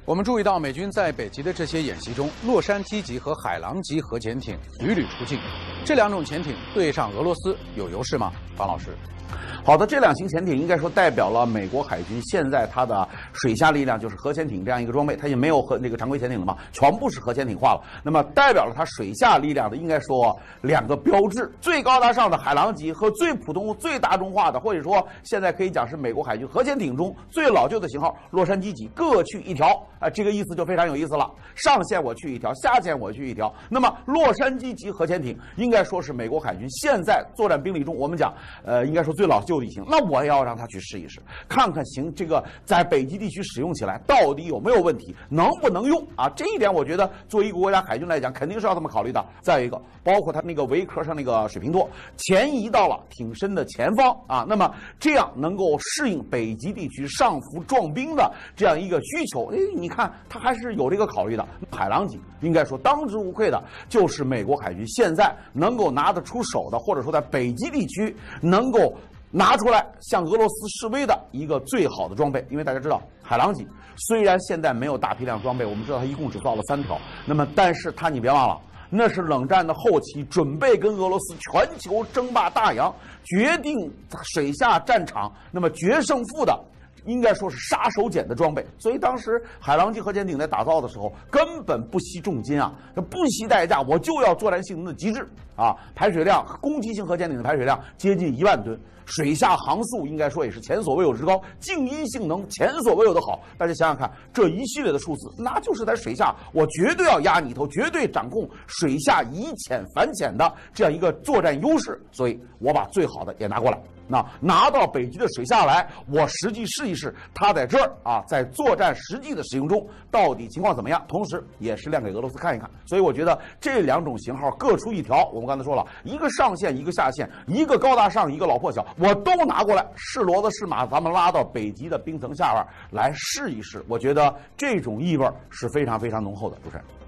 我们注意到，美军在北极的这些演习中，洛杉矶级和海狼级核潜艇屡屡出镜。这两种潜艇对上俄罗斯有优势吗？方老师。 好的，这两型潜艇应该说代表了美国海军现在它的水下力量，就是核潜艇这样一个装备，它也没有那个常规潜艇了嘛，全部是核潜艇化了。那么代表了它水下力量的，应该说两个标志：最高大上的海狼级和最普通、最大众化的，或者说现在可以讲是美国海军核潜艇中最老旧的型号洛杉矶级，各去一条。这个意思就非常有意思了。上线我去一条，下线我去一条。那么洛杉矶级核潜艇应该说是美国海军现在作战兵力中，我们讲应该说最老旧的一型。那我也要让他去试一试，看看这个在北极地区使用起来到底有没有问题，能不能用啊？这一点我觉得作为一个国家海军来讲，肯定是要这么考虑的。再有一个，包括它那个桅壳上那个水平舵前移到了艇身的前方啊，那么这样能够适应北极地区上浮壮兵的这样一个需求。你看它还是有这个考虑的。海狼级应该说当之无愧的就是美国海军现在能够拿得出手的，或者说在北极地区能够拿出来向俄罗斯示威的一个最好的装备。因为大家知道海狼级虽然现在没有大批量装备，我们知道它一共只造了3条，那么但是它你别忘了，那是冷战的后期准备跟俄罗斯全球争霸大洋，决定水下战场那么决胜负的，应该说是杀手锏的装备。所以当时海狼级核潜艇在打造的时候根本不惜重金啊，不惜代价，我就要作战性能的极致啊！排水量，攻击性核潜艇的排水量接近1万吨，水下航速应该说也是前所未有之高，静音性能前所未有的好。大家想想看，这一系列的数字，那就是在水下我绝对要压你一头，绝对掌控水下以潜反潜的这样一个作战优势。所以我把最好的也拿过来。那拿到北极的水下来，我实际试一试它在这儿啊，在作战实际的使用中到底情况怎么样，同时也是亮给俄罗斯看一看。所以我觉得这两种型号各出一条，我们刚才说了，一个上线一个下线，一个高大上一个老破小，我都拿过来是骡子是马，咱们拉到北极的冰层下边来试一试。我觉得这种意味是非常非常浓厚的。主持人。